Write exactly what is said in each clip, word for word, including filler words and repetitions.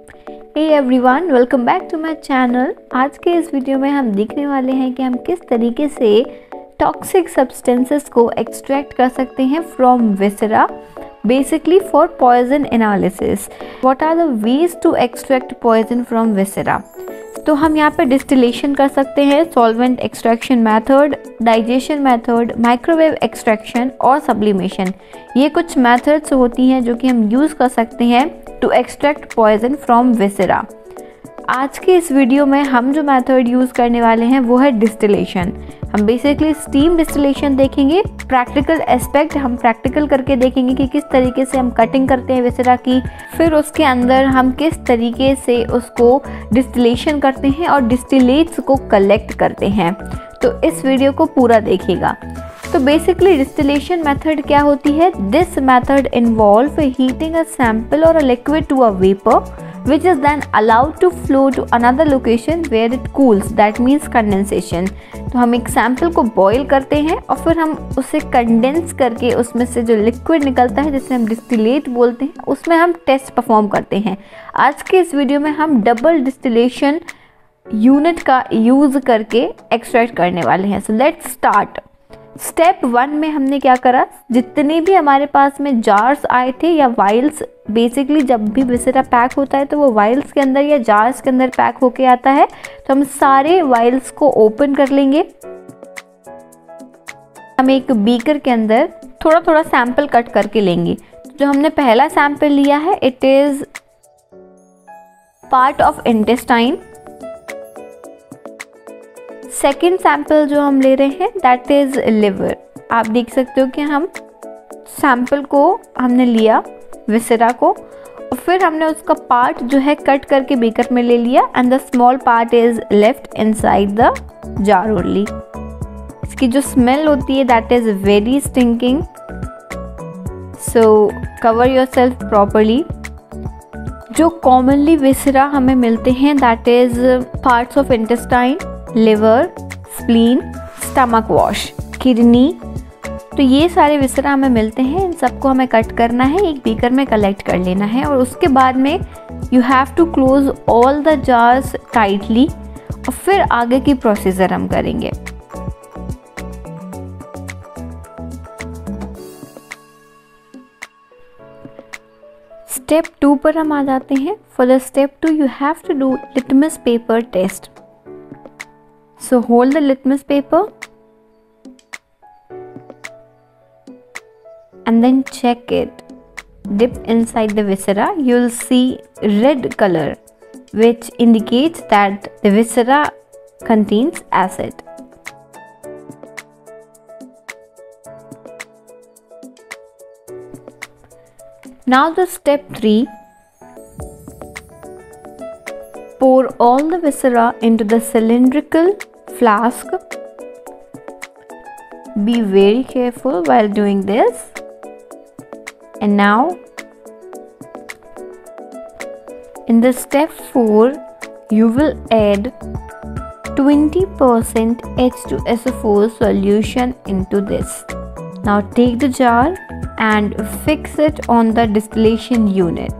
Hey everyone, welcome back to my channel. आज के इस वीडियो में हम देखने वाले हैं कि हम किस तरीके से टॉक्सिक सब्सटेंसेस को एक्सट्रैक्ट कर सकते हैं from viscera, basically for poison analysis. What are the ways to extract poison from viscera? तो हम यहाँ पे डिस्टिलेशन कर सकते हैं, solvent extraction method, digestion method, microwave extraction और सब्लिमेशन। ये कुछ मेथड्स होती हैं जो कि हम यूज़ कर सकते हैं to extract poison from viscera. आज के इस वीडियो में हम जो मेथड यूज़ करने वाले हैं वो है डिस्टिलेशन। हम बेसिकली स्टीम डिस्टिलेशन देखेंगे। प्रैक्टिकल एस्पेक्ट हम प्रैक्टिकल करके देखेंगे कि किस तरीके से हम कटिंग करते हैं विसरा की, फिर उसके अंदर हम किस तरीके से उसको डिस्टिलेशन करते हैं और डिस्टिलेट्स को कलेक्ट करते हैं। तो इस वीडियो को पूरा देखिएगा। तो बेसिकली डिस्टिलेशन मेथड क्या होती है? This method involve heating a sample और a liquid to a vapour which is then allowed to flow to another location where it cools, that means condensation। तो हम एक सैंपल को बॉईल करते हैं और फिर हम उसे कंडेंस करके उसमें से जो लिक्विड निकलता है जिसे हम डिस्टिलेट बोलते हैं, उसमें हम टेस्ट परफॉर्म करते हैं। आज के इस वीडियो में हम डबल डिस्टिलेशन यूनिट का यूज़ करके एक्सट्रैक्ट करने वाले हैं। So let's start. Step one में हमने क्या करा, जितने भी हमारे पास में जार्स आए थे या वाइल्स, बेसिकली जब भी विसरा पैक होता है तो वो वाइल्स के अंदर या जार्स के अंदर पैक होके आता है, तो हम सारे वाइल्स को ओपन कर लेंगे। हम एक बीकर के अंदर थोड़ा थोड़ा सैंपल कट करके लेंगे। जो हमने पहला सैंपल लिया है, it is part of intestine. Second sample जो हम ले रहे हैं दैट इज लिवर। आप देख सकते हो कि हम सैंपल को हमने लिया विसरा को और फिर हमने उसका पार्ट जो है कट करके बीकर में ले लिया and the small part is left inside the jar only. इसकी जो स्मेल होती है that is very stinking, so cover yourself properly. जो कॉमनली विसरा हमें मिलते हैं that is parts of intestine, liver, spleen, stomach wash, kidney. तो ये सारे विसरा हमें मिलते हैं। इन सबको हमें कट करना है, एक बीकर में कलेक्ट कर लेना है और उसके बाद में you have to close all the jars tightly और फिर आगे की प्रोसीजर हम करेंगे। स्टेप टू पर हम आ जाते हैं। For the step two you have to do litmus paper test. So hold the litmus paper and then check it. Dip inside the viscera. You'll see red color, which indicates that the viscera contains acid. Now the step three. Pour all the viscera into the cylindrical flask. Be very careful while doing this. And now in the step four you will add twenty percent H two S O four solution into this. Now take the jar and fix it on the distillation unit.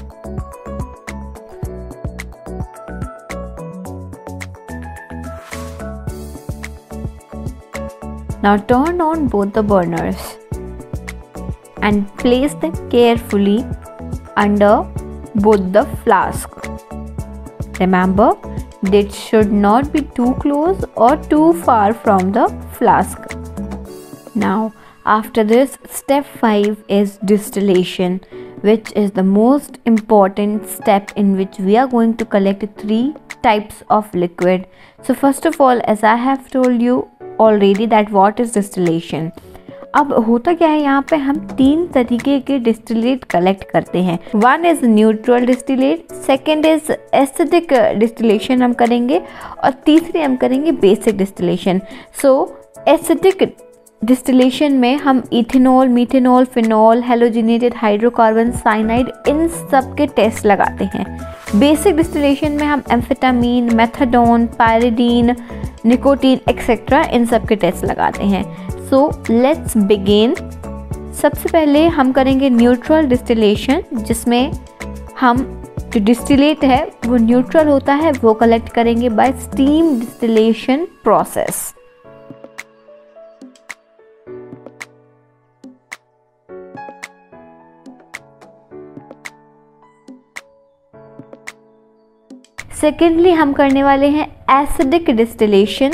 Now turn on both the burners and place them carefully under both the flask. Remember, it should not be too close or too far from the flask. Now, after this, step five is distillation, which is the most important step in which we are going to collect three types of liquid. So first of all, as I have told you already that what is distillation. अब होता क्या है, यहाँ पे हम तीन तरीके के डिस्टिलेट कलेक्ट करते हैं। One is neutral distillate, second is acidic distillation हम करेंगे और तीसरी हम करेंगे basic distillation. So acidic distillation में हम ethanol, methanol, phenol, halogenated hydrocarbon, cyanide, इन सब के टेस्ट लगाते हैं। बेसिक डिस्टिलेशन में हम amphetamine, methadone, pyridine, nicotine etcetera इन सब के टेस्ट लगाते हैं। So let's begin. सबसे पहले हम करेंगे न्यूट्रल डिस्टिलेशन, जिसमें हम जो डिस्टिलेट है वो न्यूट्रल होता है, वो कलेक्ट करेंगे by steam distillation process. Secondly हम करने वाले हैं एसिडिक डिस्टिलेशन।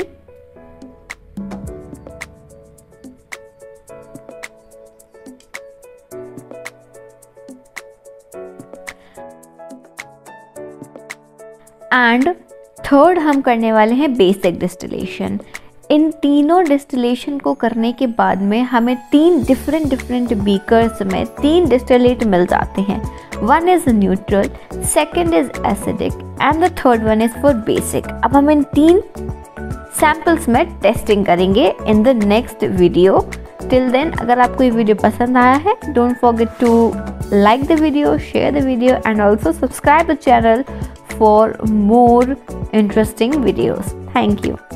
एंड थर्ड हम करने वाले हैं बेसिक डिस्टिलेशन। इन तीनों डिस्टिलेशन को करने के बाद में हमें तीन डिफरेंट डिफरेंट बीकर्स में तीन डिस्टिलेट मिल जाते हैं। One is neutral, second is acidic and the third one is for basic. अब हम इन तीन सैम्पल्स में टेस्टिंग करेंगे in the next video. Till then, अगर आपको ये वीडियो पसंद आया है, don't forget to like the video, share the video and also subscribe the channel for more interesting videos. Thank you.